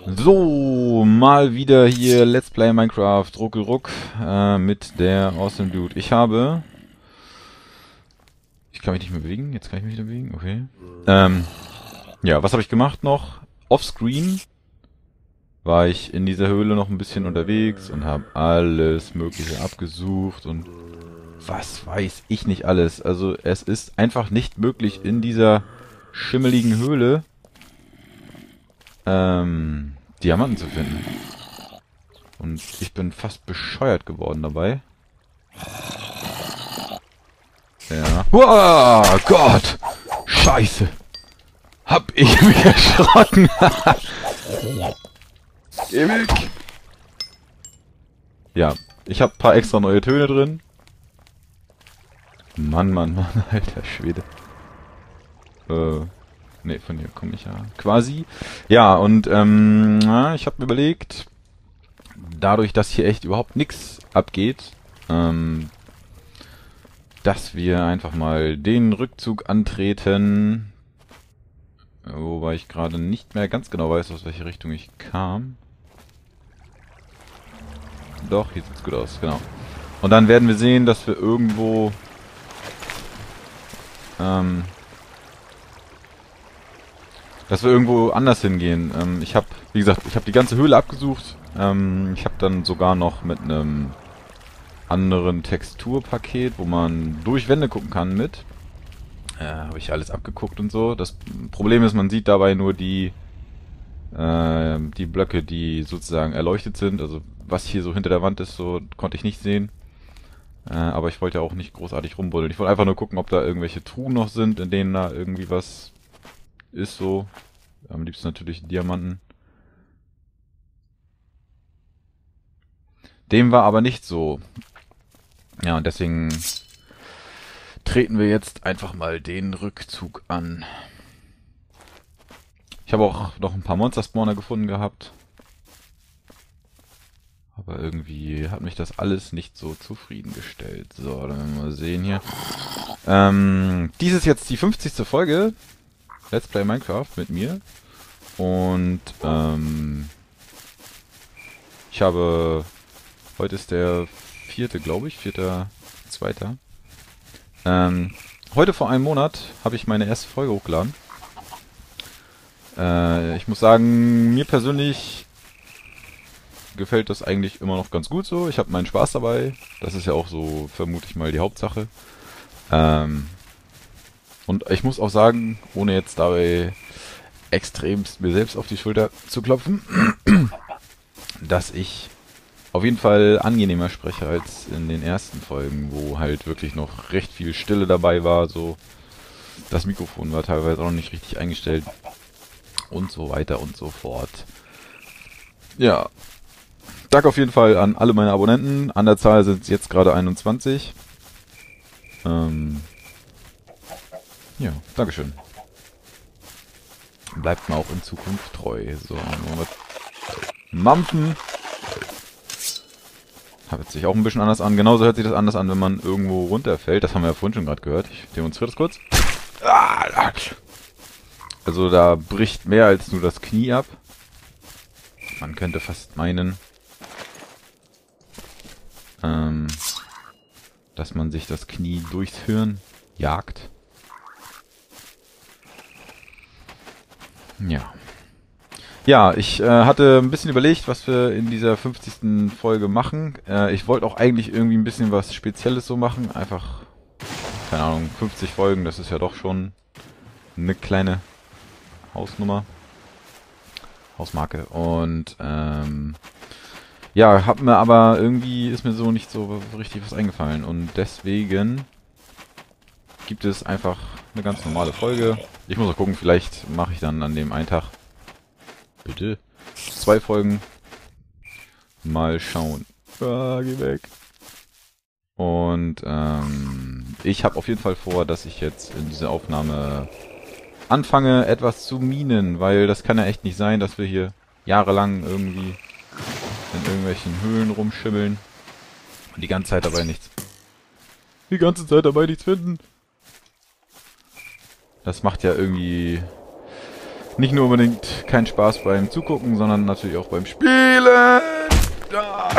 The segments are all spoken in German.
So, mal wieder hier Let's Play Minecraft Ruckelruck mit der Awesome Dude. Ich kann mich nicht mehr bewegen, jetzt kann ich mich wieder bewegen, okay. Ja, was habe ich gemacht noch? Offscreen war ich in dieser Höhle noch ein bisschen unterwegs und habe alles Mögliche abgesucht und was weiß ich nicht alles. Also es ist einfach nicht möglich in dieser schimmeligen Höhle Diamanten zu finden. Und ich bin fast bescheuert geworden dabei. Ja. Wow, Gott! Scheiße! Hab ich mich erschrocken! Geh weg! Ja, ich hab ein paar extra neue Töne drin. Mann, Mann, Mann, alter Schwede. Ne, von hier komme ich ja quasi. Ja, und ich habe mir überlegt, dadurch, dass hier echt überhaupt nichts abgeht, dass wir einfach mal den Rückzug antreten. Wobei ich gerade nicht mehr ganz genau weiß, aus welche Richtung ich kam. Doch, hier sieht's gut aus, genau. Und dann werden wir sehen, dass wir irgendwo anders hingehen. Ich habe, wie gesagt, ich habe die ganze Höhle abgesucht. Ich habe dann sogar noch mit einem anderen Texturpaket, wo man durch Wände gucken kann mit. Habe ich alles abgeguckt und so. Das Problem ist, man sieht dabei nur die Blöcke, die sozusagen erleuchtet sind. Also was hier so hinter der Wand ist, so konnte ich nicht sehen. Aber ich wollte ja auch nicht großartig rumbuddeln. Ich wollte einfach nur gucken, ob da irgendwelche Truhen noch sind, in denen da irgendwie was ist so. Am liebsten natürlich Diamanten. Dem war aber nicht so. Ja, und deswegen treten wir jetzt einfach mal den Rückzug an. Ich habe auch noch ein paar Monster-Spawner gefunden gehabt. Aber irgendwie hat mich das alles nicht so zufriedengestellt. So, dann werden wir mal sehen hier. Dies ist jetzt die 50. Folge Let's Play Minecraft mit mir. Und ich habe... Heute ist der 4., glaube ich, 4.2. Heute vor einem Monat habe ich meine erste Folge hochgeladen. Ich muss sagen, mir persönlich gefällt das eigentlich immer noch ganz gut so. Ich habe meinen Spaß dabei. Das ist ja auch so, vermute ich mal, die Hauptsache. Und ich muss auch sagen, ohne jetzt dabei extremst mir selbst auf die Schulter zu klopfen, dass ich auf jeden Fall angenehmer spreche als in den ersten Folgen, wo halt wirklich noch recht viel Stille dabei war. So, das Mikrofon war teilweise auch noch nicht richtig eingestellt und so weiter und so fort. Ja, danke auf jeden Fall an alle meine Abonnenten. An der Zahl sind es jetzt gerade 21. Ja, Dankeschön. Bleibt mir auch in Zukunft treu. So, Mampfen. Hört sich auch ein bisschen anders an. Genauso hört sich das anders an, wenn man irgendwo runterfällt. Das haben wir ja vorhin schon gerade gehört. Ich demonstriere das kurz. Also da bricht mehr als nur das Knie ab. Man könnte fast meinen, dass man sich das Knie durchs Hirn jagt. Ja. Ja, ich hatte ein bisschen überlegt, was wir in dieser 50. Folge machen. Ich wollte auch eigentlich irgendwie ein bisschen was Spezielles so machen. Einfach, keine Ahnung, 50 Folgen, das ist ja doch schon eine kleine Hausnummer. Hausmarke. Und ja, ist mir so nicht so richtig was eingefallen. Und deswegen gibt es einfach eine ganz normale Folge. Ich muss auch gucken, vielleicht mache ich dann an dem einen Tag bitte 2 Folgen. Mal schauen. Geh weg. Und ich habe auf jeden Fall vor, dass ich jetzt in dieser Aufnahme anfange, etwas zu minen, weil das kann ja echt nicht sein, dass wir hier jahrelang irgendwie in irgendwelchen Höhlen rumschimmeln und die ganze Zeit dabei nichts finden. Das macht ja irgendwie Nicht nur unbedingt kein Spaß beim Zugucken, sondern natürlich auch beim Spielen. Ja.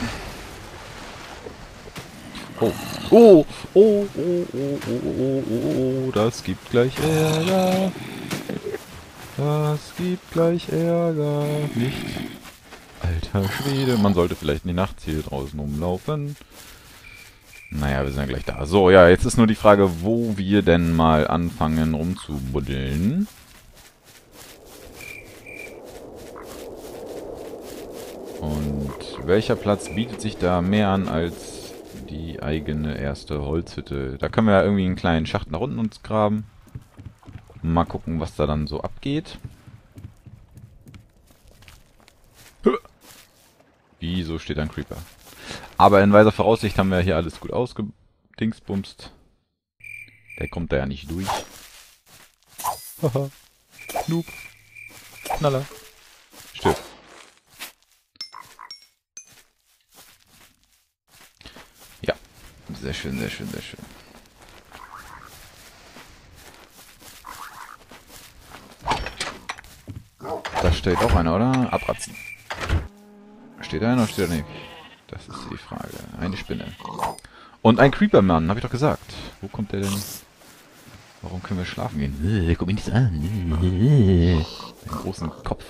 Oh. Oh, oh, oh, oh, oh, oh, oh, oh, das gibt gleich Ärger. Das gibt gleich Ärger. Nicht. Alter Schwede. Man sollte vielleicht nicht nachts hier draußen rumlaufen. Naja, wir sind ja gleich da. So, ja, jetzt ist nur die Frage, wo wir denn mal anfangen rumzubuddeln. Und welcher Platz bietet sich da mehr an als die eigene erste Holzhütte? Da können wir ja irgendwie einen kleinen Schacht nach unten uns graben. Mal gucken, was da dann so abgeht. Wieso steht da ein Creeper? Aber in weiser Voraussicht haben wir hier alles gut ausgedingsbumst. Der kommt da ja nicht durch. Haha. Noob. Knaller. Stirb. Ja. Sehr schön, sehr schön, sehr schön. Da steht auch einer, oder? Abratzen. Steht da einer oder steht da nicht? Das ist die Frage. Eine Spinne. Und ein Creepermann, habe ich doch gesagt. Wo kommt der denn? Warum können wir schlafen gehen? Guck mich nicht an. Einen großen Kopf.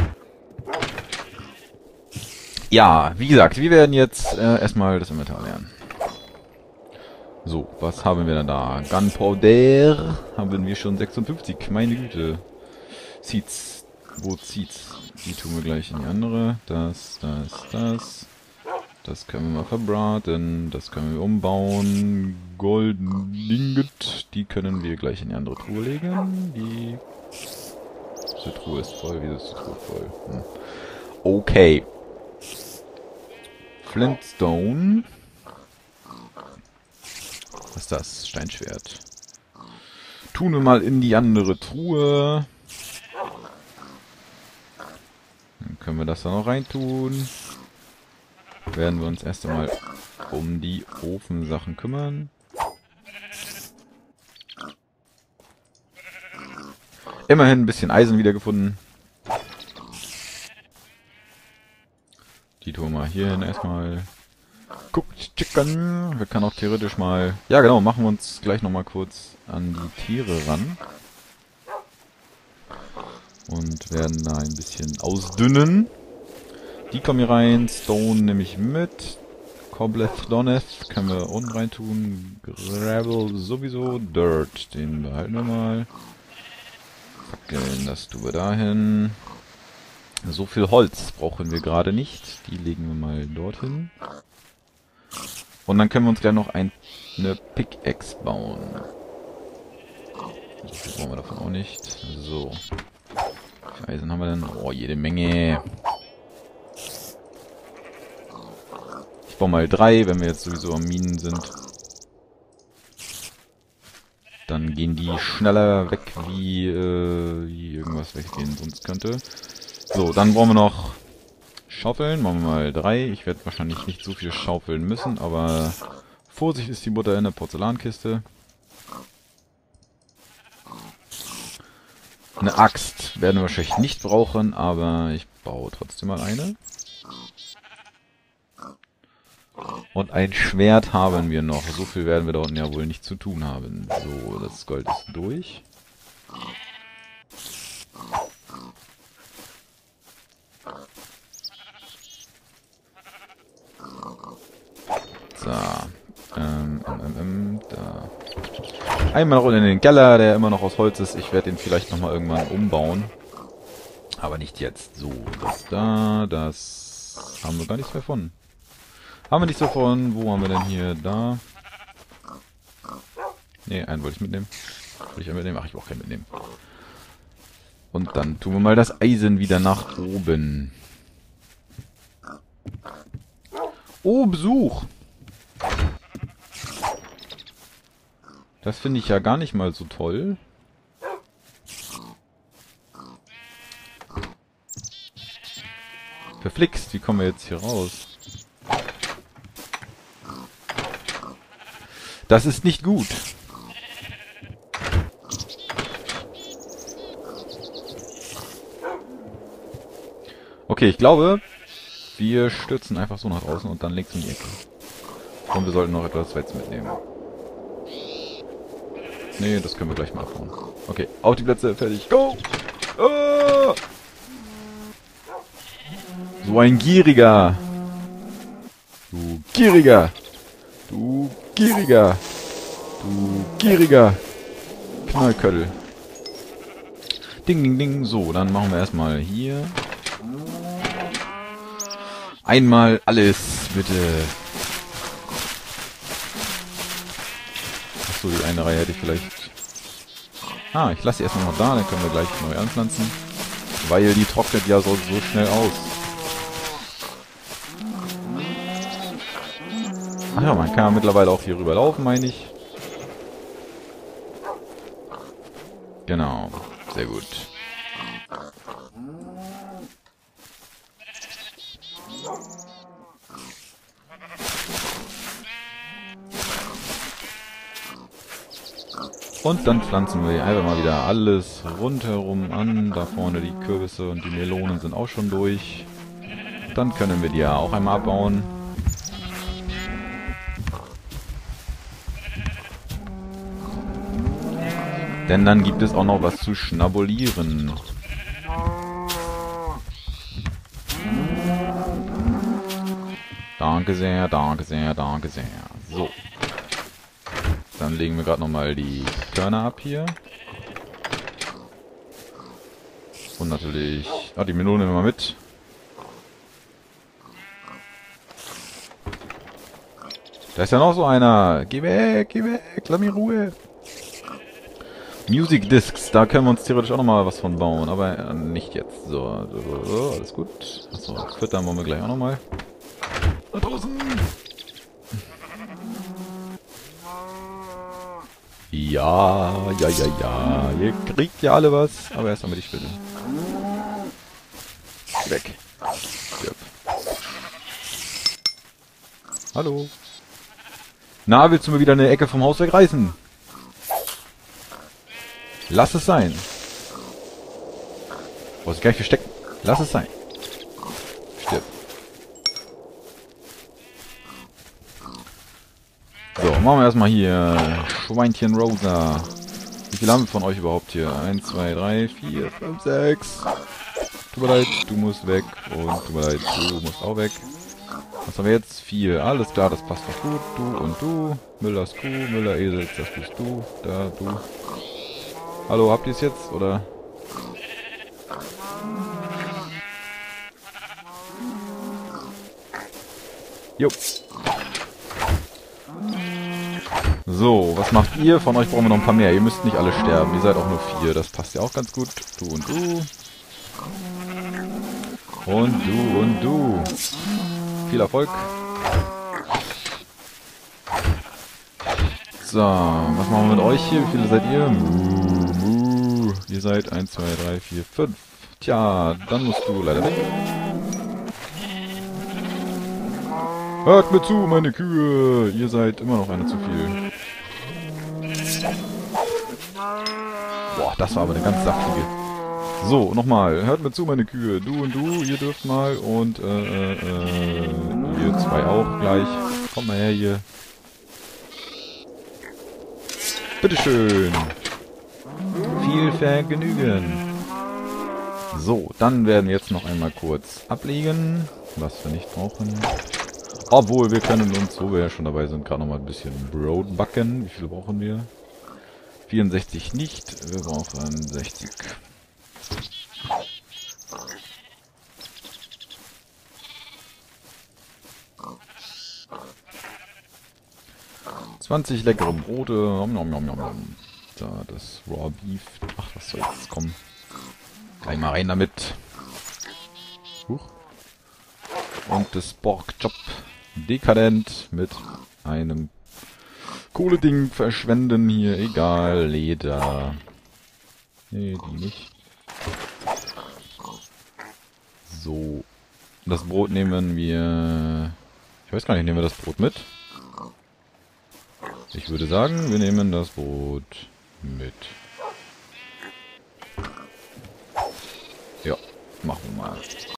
Ja, wie gesagt, wir werden jetzt erstmal das Inventar lernen. So, was haben wir denn da? Gunpowder haben wir schon 56. Meine Güte. Seeds. Wo Seeds? Die tun wir gleich in die andere. Das. Das können wir mal verbraten. Das können wir umbauen. Golden Ingot. Die können wir gleich in die andere Truhe legen. Diese Truhe ist voll. Wieso ist die Truhe voll? Okay. Flintstone. Was ist das? Steinschwert. Tun wir mal in die andere Truhe. Dann können wir das da noch reintun. Werden wir uns erst einmal um die Ofensachen kümmern. Immerhin ein bisschen Eisen wiedergefunden. Die tun wir hier hin erstmal. Guckt, Chicken. Wir können auch theoretisch mal... Ja genau, machen wir uns gleich nochmal kurz an die Tiere ran. Und werden da ein bisschen ausdünnen. Die kommen hier rein. Stone nehme ich mit. Cobleth, Doneth können wir unten rein tun. Gravel sowieso. Dirt, den behalten wir mal. Fackeln, das tun wir dahin. So viel Holz brauchen wir gerade nicht. Die legen wir mal dorthin. Und dann können wir uns gleich noch eine Pickaxe bauen. So viel brauchen wir davon auch nicht. So. Wie viel Eisen haben wir denn? Oh, jede Menge. Ich baue mal 3, wenn wir jetzt sowieso am Minen sind. Dann gehen die schneller weg, wie irgendwas weggehen sonst könnte. So, dann brauchen wir noch Schaufeln. Machen wir mal 3. Ich werde wahrscheinlich nicht so viel schaufeln müssen, aber Vorsicht ist die Butter in der Porzellankiste. Eine Axt werden wir wahrscheinlich nicht brauchen, aber ich baue trotzdem mal eine. Und ein Schwert haben wir noch. So viel werden wir da unten ja wohl nicht zu tun haben. So, das Gold ist durch. So. Da. Einmal noch in den Keller, der immer noch aus Holz ist. Ich werde den vielleicht nochmal irgendwann umbauen. Aber nicht jetzt. So, das da, das haben wir gar nichts mehr von. Haben wir nichts davon. Wo haben wir denn hier? Da. Ne, einen wollte ich mitnehmen. Wollte ich einen mitnehmen? Ach, ich brauche keinen mitnehmen. Und dann tun wir mal das Eisen wieder nach oben. Oh, Besuch! Das finde ich ja gar nicht mal so toll. Verflixt, wie kommen wir jetzt hier raus? Das ist nicht gut. Okay, ich glaube, wir stürzen einfach so nach draußen und dann links in die Ecke. Und wir sollten noch etwas Wetz mitnehmen. Nee, das können wir gleich mal abbauen. Okay, auf die Plätze, fertig, go! Ah! So ein Gieriger! Du Gieriger! Du Gieriger! Du Gieriger! Knallköttel. Ding, ding, ding. So, dann machen wir erstmal hier. Einmal alles, bitte. Achso, die eine Reihe hätte ich vielleicht... Ah, ich lasse sie erstmal noch da, dann können wir gleich neu anpflanzen. Weil die trocknet ja so schnell aus. Ach ja, man kann ja mittlerweile auch hier rüber laufen, meine ich. Genau, sehr gut. Und dann pflanzen wir einfach mal wieder alles rundherum an. Da vorne die Kürbisse und die Melonen sind auch schon durch. Dann können wir die ja auch einmal abbauen. Denn dann gibt es auch noch was zu schnabulieren. Danke sehr, danke sehr, danke sehr. So. Dann legen wir gerade nochmal die Körner ab hier. Und natürlich... Ah, die Melone nehmen wir mal mit. Da ist ja noch so einer. Geh weg, lass mich in Ruhe. Music Discs, da können wir uns theoretisch auch nochmal was von bauen, aber nicht jetzt. So, alles gut. Achso, füttern wollen wir gleich auch nochmal. Da draußen! Ja. Ihr kriegt ja alle was, aber erst einmal die Spinne. Weg. Stirb. Hallo. Na, willst du mir wieder eine Ecke vom Haus wegreißen? Lass es sein. Brauchst du gleich verstecken. Lass es sein. Stirb. So, machen wir erstmal hier Schweinchen Rosa. Wie viele haben wir von euch überhaupt hier? 1, 2, 3, 4, 5, 6. Tut mir leid, du musst weg. Und tut mir leid, du musst auch weg. Was haben wir jetzt? 4. Alles klar, das passt doch gut. Du und du. Müllers Kuh, Müller Esel, das bist du. Da, du. Hallo, habt ihr es jetzt, oder? Jo. So, was macht ihr? Von euch brauchen wir noch ein paar mehr. Ihr müsst nicht alle sterben. Ihr seid auch nur 4. Das passt ja auch ganz gut. Du und du. Und du und du. Viel Erfolg. So, was machen wir mit euch hier? Wie viele seid ihr? Ihr seid 1, 2, 3, 4, 5. Tja, dann musst du leider weg. Hört mir zu, meine Kühe! Ihr seid immer noch eine zu viel. Boah, das war aber eine ganz saftige. So, nochmal. Hört mir zu, meine Kühe. Du und du, ihr dürft mal. Und, ihr zwei auch gleich. Kommt mal her hier. Bitteschön. Viel Vergnügen. So, dann werden wir jetzt noch einmal kurz ablegen, was wir nicht brauchen. Obwohl, wir können uns, wo wir ja schon dabei sind, gerade noch mal ein bisschen Brot backen. Wie viele brauchen wir? 64 nicht, wir brauchen 60. ...20 leckere Brote. Nom, nom, nom, nom, nom. Da, das Raw Beef. Ach, was soll jetzt kommen? Gleich mal rein damit. Huch. Und das Pork Chop. Dekadent mit einem Kohleding verschwenden hier. Egal, Leder. Nee, die nicht. So. Das Brot nehmen wir... Ich weiß gar nicht, nehmen wir das Brot mit? Ich würde sagen, wir nehmen das Brot mit. Ja, machen wir mal.